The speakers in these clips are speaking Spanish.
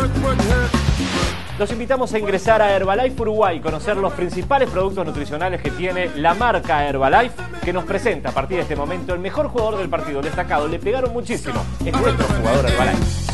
Los invitamos a ingresar a Herbalife Uruguay y conocer los principales productos nutricionales que tiene la marca Herbalife, que nos presenta a partir de este momento el mejor jugador del partido destacado. Le pegaron muchísimo. Es nuestro jugador Herbalife.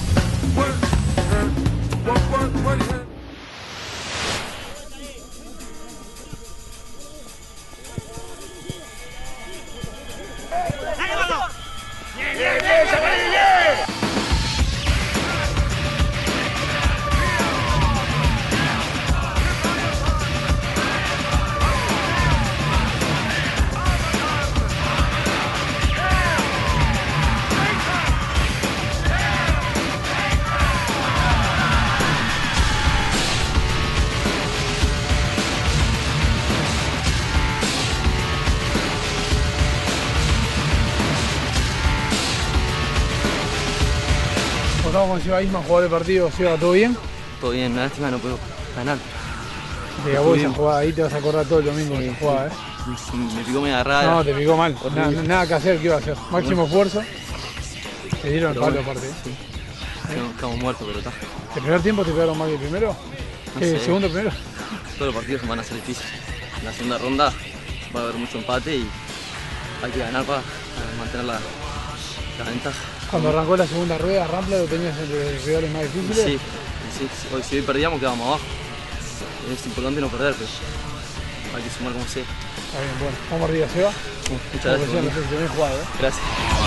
Estamos con Seba Isma, jugador del partido. Seba, ¿todo bien? Todo bien, lástima no puedo ganar. Te acabó esa jugada, ahí te vas a acordar todo el domingo de esa jugada, Me picó media rara. No, te picó mal. Nada que hacer, ¿qué iba a hacer? Máximo esfuerzo. Te dieron el palo aparte. Sí. Estamos muertos, pero está. ¿El primer tiempo te pegaron más que el primero? No ¿El sé. segundo primero? Todos los partidos van a ser difíciles. En la segunda ronda va a haber mucho empate y hay que ganar para mantener la ventaja. Cuando arrancó la segunda rueda, Rampla lo tenías entre rivales más difíciles. Sí. Hoy si hoy perdíamos quedábamos abajo. Es importante no perder, pero hay que sumar como sea. Está bien, bueno. Vamos arriba, Seba. Muchas gracias. Bien jugado, Gracias.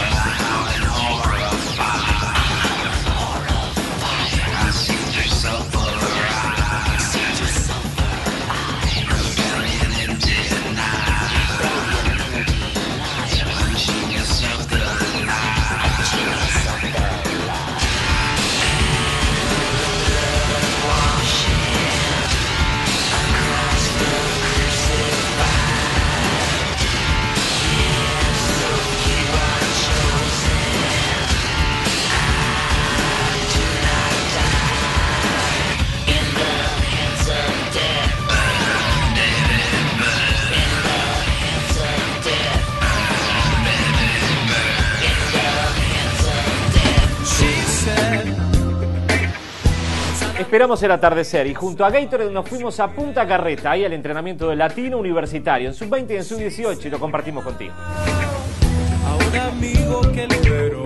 Esperamos el atardecer y junto a Gatorade nos fuimos a Punta Carreta, ahí al entrenamiento del Latino Universitario, en sub-20 y en sub-18, y lo compartimos contigo. A un amigo que liberó.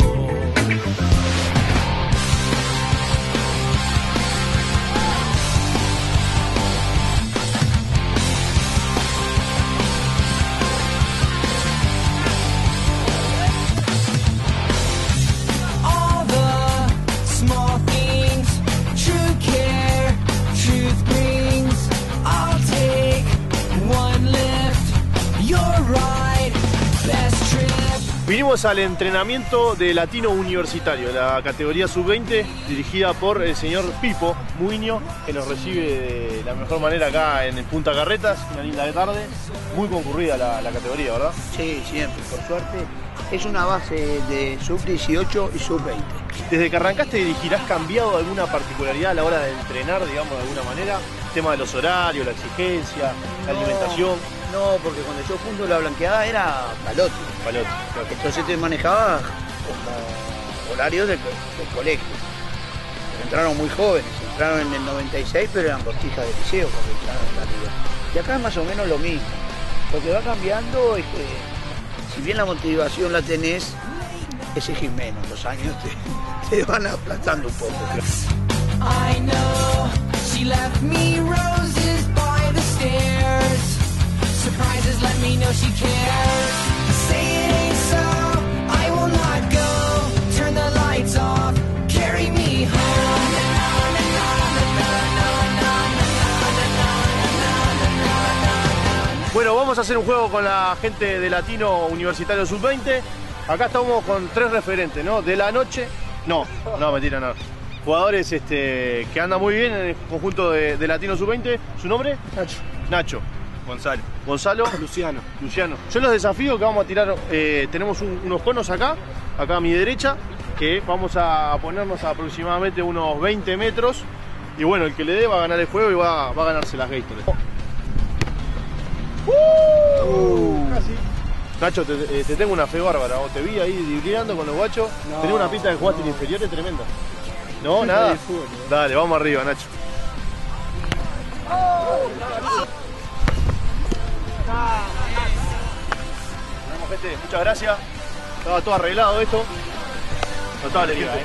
Vinimos al entrenamiento de Latino Universitario, la categoría sub-20, dirigida por el señor Pipo Muiño, que nos recibe de la mejor manera acá en Punta Carretas, una linda tarde, muy concurrida la categoría, ¿verdad? Sí, siempre, por suerte. Es una base de sub-18 y sub-20. Desde que arrancaste a dirigir, ¿has cambiado alguna particularidad a la hora de entrenar, digamos, de alguna manera? El tema de los horarios, la exigencia, la alimentación. No, porque cuando yo fundo la blanqueada era palote. Palote. Entonces te manejaba como horarios del colegio. Pero entraron muy jóvenes, entraron en el 96, pero eran botijas de liceo cuando entraron en la liga. Y acá es más o menos lo mismo. Lo que va cambiando es que, si bien la motivación la tenés, exigís menos. Los años te van aplastando un poco. I know she left me roses by the stairs. Surprises let me know she cares. Say it ain't so, I will not go. Turn the lights off, carry me home. Bueno, vamos a hacer un juego con la gente de Latino Universitario Sub-20. Acá estamos con 3 referentes, ¿no? De la noche. No, mentira, no. Jugadores que andan muy bien en el conjunto de Latino Sub-20. ¿Su nombre? Nacho. Gonzalo. Luciano. Yo los desafío que vamos a tirar, tenemos unos conos acá a mi derecha, que vamos a ponernos a aproximadamente unos 20 metros. Y bueno, el que le dé va a ganar el juego y va a ganarse las Gatorade. Casi. Nacho, te tengo una fe bárbara. Te vi ahí dribleando con los guachos. Tenés una pinta de jugaste en inferiores tremenda. No, nada. Dale, vamos arriba, Nacho. Bueno, gente, muchas gracias. Estaba todo arreglado esto. Notable, gente.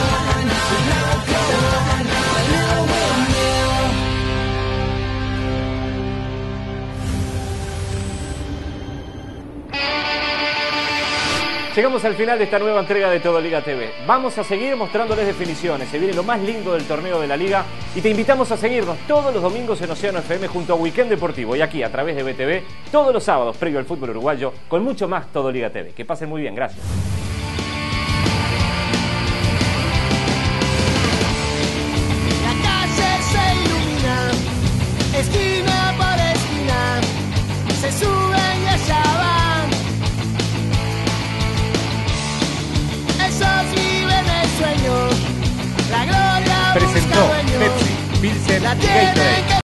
Llegamos al final de esta nueva entrega de Todo Liga TV. Vamos a seguir mostrándoles definiciones. Se viene lo más lindo del torneo de la Liga. Y te invitamos a seguirnos todos los domingos en Océano FM junto a Weekend Deportivo. Y aquí a través de BTV, todos los sábados previo al fútbol uruguayo, con mucho más Todo Liga TV. Que pasen muy bien. Gracias. La calle se ilumina, esquina por esquina, se suben y allá van. Esos viven el sueño, la gloria Presentó busca dueño, Pepsi, Pilsen la y tienen Gatorade. que